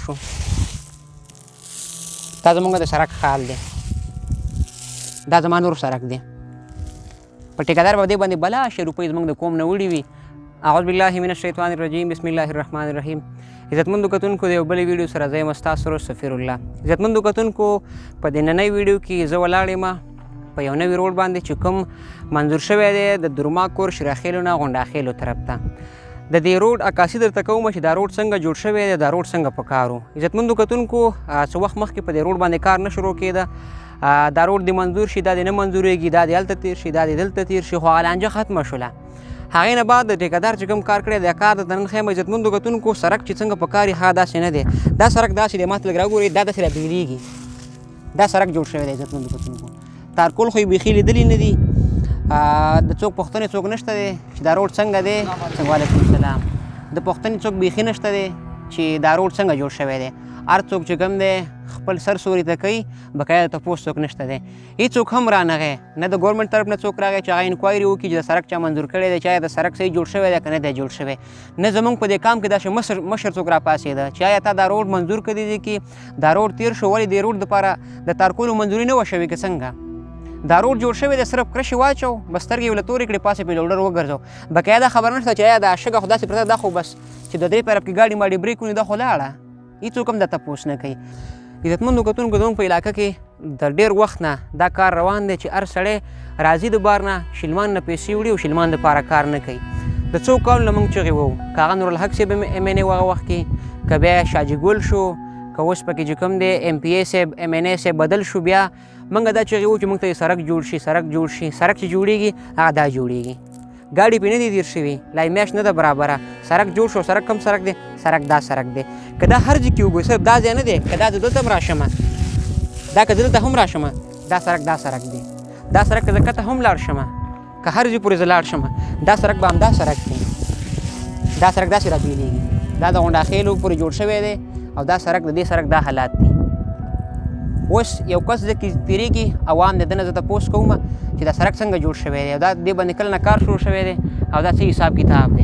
شو دا زمونږ د سړک حال دی دا زما نور سړک دی په ټیکهدار به دې باندې بلا شي روپۍ زموږ د قوم نه وړي وي اعوذ بالله من الشیطان الرجیم بسم الله الرحمن الرحیم عزتمندو کتونکو د یو بلې ویډیو سره زه یم ستاسو ورور سفیر الله عزتمندو کتونکو په دې نننۍ ویډیو کې زه ولاړ یم په یو نوي روډ باندې چې کوم منظور شوی دی د درماکور شیراخیلو نه غونډاخیلو طرف ته د دې روډ عکاسي درته کوم چې دا روډ څنګه جوړ شوی دی دا روډ څنګه په کار و عزتمندو کتونکو څه وخت مخکې په دې روډ باندې کار نه شروع کېده دا روډ د منظور شي دا د نه منظورېږي دا د هلته تېر شي دا د دلته تېر شي خو هغه لانجه ختمه شوله هغې نه بعد د ټیکهدار چې کوم کار کړی دا کار درته نن ښیم عزتمندو کتونکو سړک چې څنګه په کار یې هغه داسې نه دی دا سړک داسې دی ما ته لږ راوګورئ دا داسې رابېلېږي دا سړک جوړ شوی دی عزتمندو کتونکو تارکول خو یې بیخي لیدلي نه دي د څوک پوښتنې څوک نشته دی چې دا روډ څنګه دی وعلیکم السلام د پوښتنې څوک بیخي نشته دی چې دا روډ څنګه جوړ شوی دی هر څوک چې کوم دی خپل سر سوري ته کوي بقایا تپوس څوک نشته دی هېڅوک هم رانغی نه د ګورمنټ طرف نه څوک راغی چې هغه انکوایري وکړي چې د سړک چا منظور کړی دی چې آیا د سړک صحیح جوړ شوی دی که نه دی جوړ شوی نه زموږ په دې کام کې داسې مشر څوک راپاڅېده چې آیا تا دا روډ منظور کړی دی چې دا روډ تېر شو ولې دې روډ دپاره د تارکولو منظوري نه وه شوې که څنګه دا روډ جوړ شوی دی صرف کرښې واچو بس سترګې یې له تورې کړې پاسې پې لوډر وګرځو بقایا دا خبره نشته چې آیا دا شګه خو داسې پرته دا خو بس چې د درې طرف کې ګاډي ماډي بریک ونیو دا خو لاړه هېڅوک هم دا تپوس نه کوي عزتمندو کتونکو زموږ په علاقه کې د ډېر وخت نه دا کار روان دی چې هر سړی راځي د بار نه شلمان نه پیسې وړي او شلمان دپاره کار نه کوي د څو کالو نه موږ چغې وو که هغه نورالحق صاحب ایم این ای و هغه وخت کې که بیا شاجي ګل شو که اوس پکې چې کوم دی ایم پی ای صاحب ایم این ای صاحب بدل شو بیا موږ دا چغې وو چې موږ ته سړک جوړ شي سړک جوړ شي سړک چې جوړېږي هغه دا جوړېږي ګاډي پې نه دي تېر شوي لا یې میاشت نه ده برابره سړک جوړ شو سړک کوم سړک دی سړک دا سړک دی که دا هر ځای کې وګورئ صرف دا ځای نه دی که دا زه دلته هم راشمه دا که دلته هم راشمه دا سړک دی دا سړک که زه کته هم لاړ شمه که هر ځای پورې زه لاړ شمه دا سړک به همدا سړک دی دا سړک داسې راپېلېږي دا د غونډاخیلو پورې جوړ شوی دی او دا سړک د دې سړک دا حالات دي اوس یو کس زه کې تېرېږي عوام د ده نه زه تپوس کوم چې دا سړک څنګه جوړ شوی دی او دا دې باندې کله نه کار شروع شوی دی او دا څه حساب کتاب دی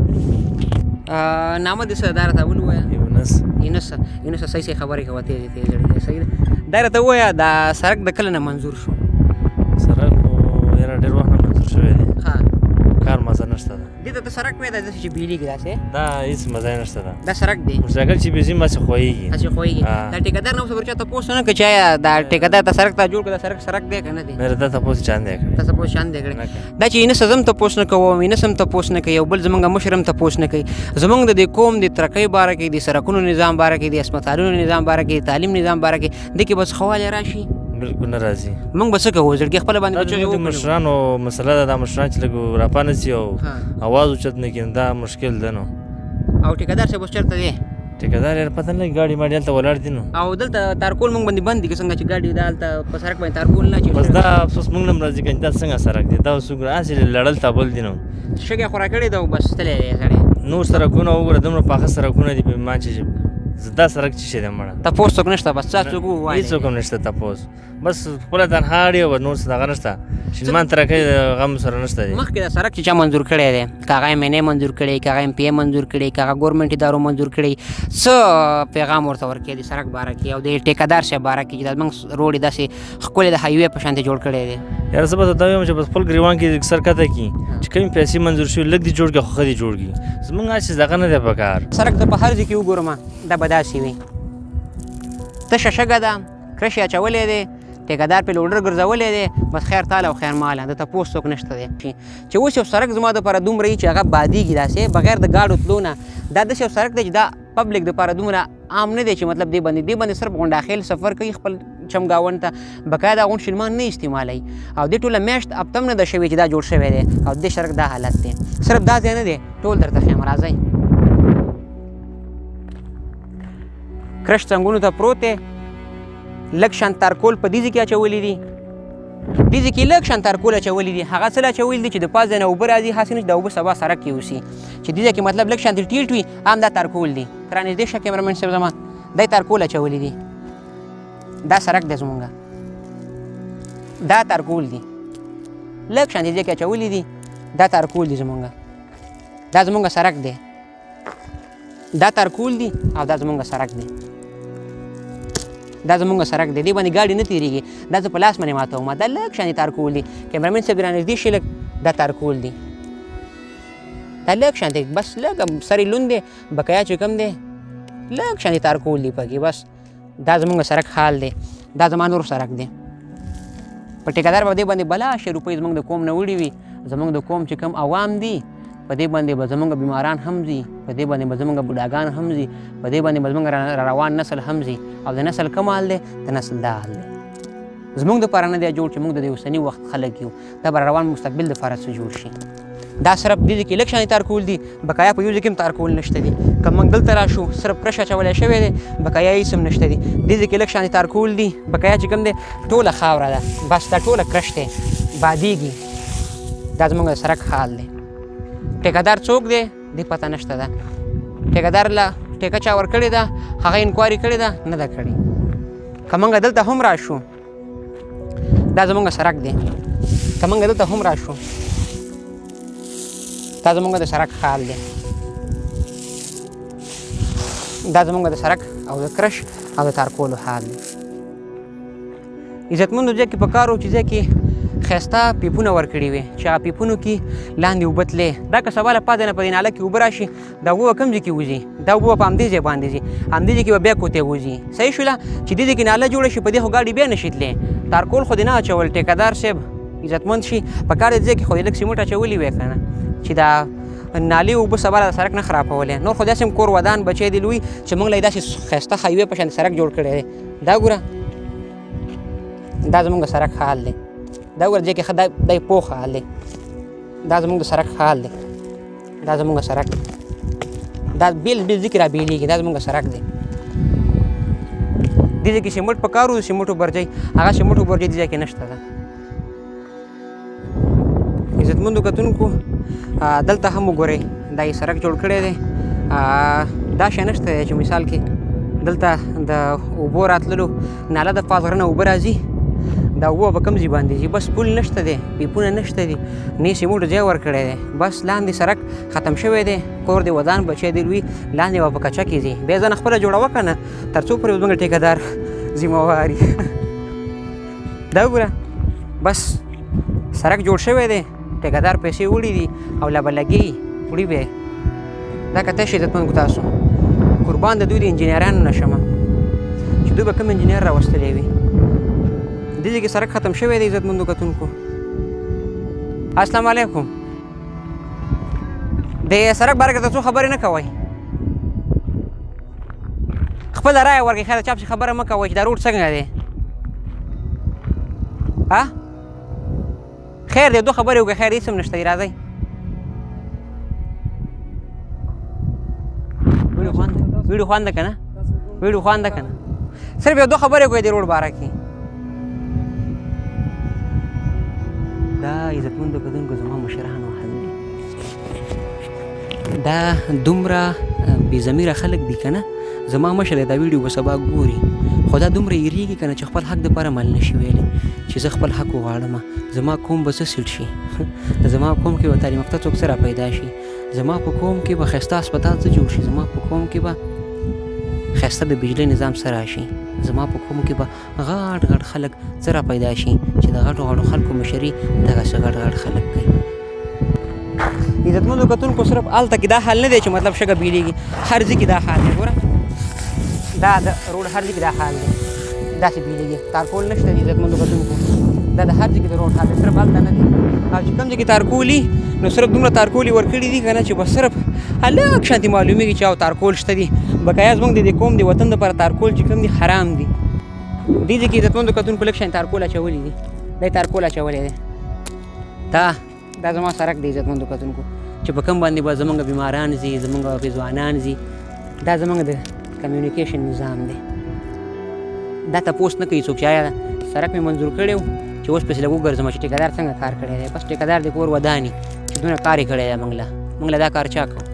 نامه دې څه دا راته ووایه یونس صحیح خبرې کوه تېزې زړې صحیح ده دا راته ووایه دا سړک د کله نه منظور شو سړک خو یاره ډېر وخت نه منظور شوی دی کار مزه نشته ده دې ته ته سړک وایې دا داسې چې بیلېږي داسې دا هېڅ مزه یې نشته ده دا سړک دی موټرسایکل چې بېځي هماسې خویږي دا ټیکهدار نه اوس چا تپوس ونه کړه چې آیا دا ټیکهدار ته سړک ته جوړ کړه دا سړک دی که نه دی مېره دا تپوس چا نه دی کړی تا تپوس چا نه دی کړی دا چې یونس هم تپوس نه کوم یونس هم تپوس نه کوي او بل زموږ مشر هم تپوس نه کوي زموږ د دې قوم د ترقۍ باره کې د سړکونو نظام باره کې د هسپتالونو نظام باره کې د تعلیم نظام باره کې دې کې بس ښه والی راشي بلکل نه راځي موږ به څه کوو زړګي خپله باندې د مشرانو مسله ده دا مشران چې لږ راپانه سي او اواز اوچت نه کړي دا مشکل ده نو او ټیکهدار صاحب اوس چېرته دی ټیکهدار یار پته نه لګي ګاډي ماډي هلته ولاړ دي نو او دلته تارکول موږ باندې بند دي که څنګه چې ګاډي دا هلته په سړک باندې تارکول نه بس دا افسوس موږ نه هم راځي که دا څنګه سړک دی دا اوس وګوره هسې لړل تابل دي نو شګې خورا کړې ده او بس تللی دی سړی نور سړکونه وګوره دومره پاخه سړکونه دي ما چې دا سړک څه شی دی مړه تپوس څوک نشته بس چا څوک ووایي هېڅوک هم نشته تپوس بس خپله تنها اړې او نور څه دغه نشته شلمان ترکۍ غم سره نشته دی مخکې دا سړک چې چا منظور کړی دی که هغه ایم این ای منظور کړی که هغه ایم پی ای منظور کړی که هغه ګورمنټ ادارو منظور کړی څه پیغام ورته ورکوي د سړک باره کې او د ټیکهدار صاحب باره کې چې دا زموږ روډ یې داسې ښکلی د هایوې په شانتې جوړ کړی دی یاره زه به درته وایم چې بس خپل ګریوان کې سر کته کړي چې کومې پیسې منظور شوي لږ دې جوړ کړي خو ښه دې جوړ کړي زموږ هسې دغه نه دی په کار سړک ته په هر ځای کې وګورم دا به داسې وي تشه شګه ده کرښې اچولی دی ټیکهدار پې لوډر ګرځولی دی بس خیر تاله او خیر ماله د تپوس څوک نشته دی چې اوس یو سړک زما دپاره دومره وي چې هغه بادېږي داسې بغیر د ګاډو تلو نه دا داسې یو سړک دی چې دا پبلک دپاره دومره عام نه دی چې مطلب دې باندې صرف غونډاخیل سفر کوي خپل چمګاونډ ته بقایا دا غونډ شلمان نه استعمالوي او دې ټوله میاشت هفته هم نه ده شوې چې دا جوړ شوی دی او دې سړک دا حالت دی صرف دا ځای نه دی ټول درته ښیم راځئ کرش څنګونو ته پروت دی لږ شان تارکول په دې ځای کې اچولي دي دې ځای کې لږ شان تارکول اچولي دي هغه څه اچولي دي چې د پاس ځای نه اوبه راځي هسې نه چې د اوبه سبا سړک کې اوسي چې دې ځای کې مطلب لږ شان ټیټ وي هم دا تارکول دي ته رانږدې شه کیمرمین صاحب زما دا تارکول اچولي دي دا سړک دی زمونږ دا تارکول دي لږ شان دې ځای کې اچولي دي دا تارکول دي زمونږ دا زمونږ سړک دی دا تارکول دي او دا زمونږ سړک دی دا زمونږ سړک دی دې باندې ګاډي نه تېرېږي دا زه په لاس باندې ماتوم دا لږ شانې تارکول دي کیمرامین صاحب رانږدې شي لږ دا تارکول دي دا لږ شانې بس لږ سر یې لوند دی بقیا چې کوم دی لږ شانې تارکول دي پکې بس دا زمونږ سړک حال دی دا زما نور سړک دی په ټیکهدار به دې باندې بلا شي روپۍ زمونږ د قوم نه وړي وي زمونږ د قوم چې کوم عوام دي په دې باندې به زمونږ بیماران هم ځي په دې باندې به زمونږ بوډاګان هم ځي په دې باندې به زمونږ را روان نسل هم ځي او د نسل کوم حال دی د نسل دا حال دی زمونږ دپاره نه دی جوړ چې موږ د دې اوسني وخت خلک یو دا به روان مستقبل دپاره څه جوړ شي دا صرف دې کې لږ شانې تارکول دي بقایا په یو ځای کې هم تارکول نشته دي که موږ دلته راشو صرف پرش اچولی شوی دی بقایا هېڅ هم نشته دي دې ځای کې لږ شانې تارکول دي بقایا چې کوم دی ټوله خاوره ده بس دا ټوله کرش دی بادېږي دا زموږ د سړک حال دی ټیکهدار څوک دی دې پته نشته ده ټیکهدار له ټیکه چا ورکړې ده هغه انکوایري کړې ده نه ده کړې که موږ دلته هم راشو دا زموږ سړک دی که موږ دلته هم راشو دا زموږ د سړک حال دی دا زموږ د سړک او د کرش او د تارکولو حال دی عزتمندو ځای کې پکار و چې ځای کې ښایسته پیپونه ورکړي وي چې هغه پیپونو کې لاندې اوبه تلې دا که سبا له پاته نه په دې ناله کې اوبه راشي دا اوبه به کوم ځای کې وځي دا اوبه به په همدې ځای باندې ځي همدې ځای کې به بیا کوتې وځي صحیح شوله چې دې ځای کې ناله جوړه شي په دې خو ګاډي بیا نه شي تللی تارکول خو دې نه اچول ټیکهدار صاحب عزتمند شي په کار دې ځای کې خو دې لږ سیمټ اچولي وی که نه چې دا نالې اوبه سبا د سړک نه خرابولی نور خو داسې هم کور ودان بچی دې لوی چې موږ له یې داسې ښایسته هایوې په شان سړک جوړ کړی دی دا ګوره دا زموږ د سړک حال دی دا ګوره ځای کې ښه دا پوخ حال دی دا زموږ د سړک حال دی دا زموږ سړک دا بیل ځای کې را بیلېږي دا زموږ سړک دی دې ځای کې سیمټ پکار و د سیمټو برجۍ هغه سیمټو برجۍ دې ځای کې نشته ده عزتمندو کتونکو دلته هم وګورئ دا یې سړک جوړ کړی دی دا شی نشته دی چې مثال کې دلته د اوبو راتللو ناله د پاس غره نه اوبه راځي دا اوبه به کوم ځای باندې ځي بس پل نشته دی پیپونه نشته دي نه یې سیمټو ځای ورکړی دی بس لاندې سړک ختم شوی دی کور دی ودان بچی دی لوی لاندې به په کچه کې ځي بیا ځان خپله جوړوه که نه تر څو پورې زموږ ټیکهدار ذمهواري دا وګوره بس سړک جوړ شوی دی ټیکهدار پیسې وړي دي او لا به لګي وړي به دا کته شي عزتمندو تاسو قربان د دوی د انجینرانو نه شمه چې دوی به کوم انجینر راوستلی وي دې ځای کې سړک ختم شوی دی عزتمندو کتونکو السلام علیکم د سړک باره کې تاسو خبرې نه کوئ خپله رایه ورکړئ خیر د چا پسې خبره مه کوئ چې دا روډ څنګه دی خیر دی دو خبرې وکړئ خیر هېڅ هم نشته دی راځئ ویډیو خوند ده که نه ویډیو خوند ده که نه صرف یو دو خبرې وکړئ د روډ باره کې دا عزتمندو کتونکو زما مشرانو حل دی دا دومره بې ضمیره خلک دي که نه زما مشر دا ویډیو به سبا ګوري خو دا دومره یېرېږي که نه چې خپل حق دپاره عمل نه شي ویلی چې زه خپل حق وغواړم زما قوم به څه سیټ شي زما قوم کې به تعلیم یافته څوک څه را پیدا شي زما په قوم کې به ښایسته هسپتال څه جوړ شي زما په قوم کې به ښایسته د بجلۍ نظام څه راشي زما په قوم کې به غټ غټ خلک څه را پیدا شي چې د غټو غټو خلکو مشري دغسې غټ غټ خلک کوي عزتمندو کتونکو صرف هلته کې دا حال نه دی چې مطلب شګه بیلېږي هر ځای کې دا حال دی ګوره دا د روډ هر ځای کې دا حال دی داسې بیلېږي تارکول نشته دی عزتمندو کتونکو دا د هر ځای کې د روډ حال دی صرف هلته نه دی او چې کوم ځای کې تارکول وي نو صرف دومره تارکول یې ورکړي دي که نه چې بس صرف لږ شانتې معلومېږي چې او تارکول شته دي بقایا زموږ د دې قوم د وطن دپاره تارکول چې کوم دي حرام دي دې ځای کې عزتمندو کتونکو لږ شانې تارکول اچولي دي دا یې تارکول اچولی دی دا زما سړک دی عزتمندو کتونکو چې په کوم باندې به زموږ بیماران ځي زموږ ځوانان ځي دا زموږ د کمیونیکیشن نظام دی دا تپوس نه کوي څوک چې آیا سړک مې منظور کړی و چې اوس پسې لږ وګرځم چې ټیکهدار څنګه کار کړی دی بس ټیکهدار د کور وداني چې دونه کار یې کړی دی موږ له دا کار چا کوو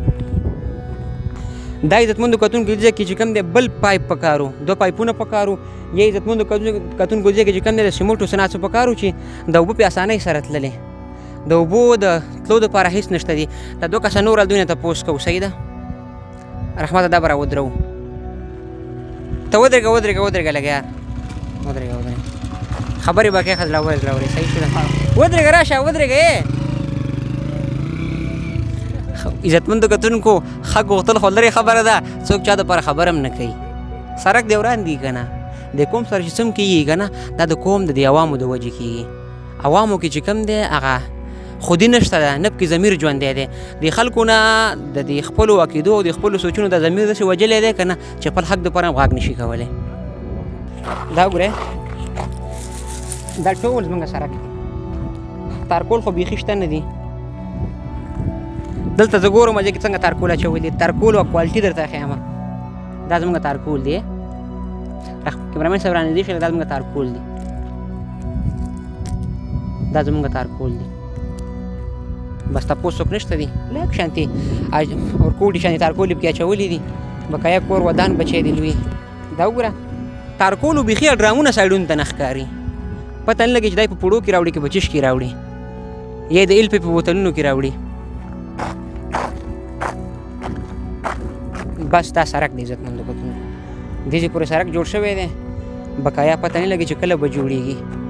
دا عزتمندو کتونکو ځای کې چې کوم دی بل پایپ پکارو دو پایپونه پکارو یا عزتمندو کتونکو ځای کې چې کوم دی د سیمټو صنعت پکارو چې د اوبه په اسانۍ سره تللې د اوبو د تلو دپاره هېڅ نشته دي دا دوه کسه نور دوی نه تپوس کوو صحیح ده رحمت دا به را ودرو ته ودرېږه لږ یار ودرېږه خبرې به کوې ښه زړورې صحیح شو ده ودرېږه راشه ودرېږه عزتمندو کتونکو ښه غوښتل خو لرې خبره ده څوک چا دپاره خبره هم نه کوي سړک دی وران دي که نه د قوم سره چې څه هم کېږي که نه دا د قوم د دې عوامو د وجې کېږي عوامو کې چې کوم دی هغه خودي نشته ده نه پکې ضمیر ژوندی دی د خلکو نه د دې خپلو عقیدو او د خپلو سوچونو د ضمیر داسې وجلی دی که نه چې خپل حق دپاره هم غږ نشي کولی دا وګورئ دا ټول زموږ سړک دی تارکول خو بیخي شته نه دي دلته زه ګورم چې څنګه تارکول اچولی دي تارکول او کوالټي درته ښیم دا زموږ تارکول دی کیمرامین صاحب رانږدې شوی دا زموږ تارکول دی دا زموږ تارکول دی بس تپوس څوک نشته دي لږ شانتې ورکوټي شانتې تارکول یې پکې اچولي دي بقایا کور ودان بچی دی لوی دا وګوره تارکولو بیخي ډرامونه سایډونو ته نه ښکاري پته نه لګي چې دی په پوړو کې راوړي که په چش کې راوړي یا د ایل په بوتلونو کې راوړي بس دا سړک دی عزتمندو کتونکو دې پورې سړک جوړ شوی دی بقایا پته نه لګي چې کله به جوړېږي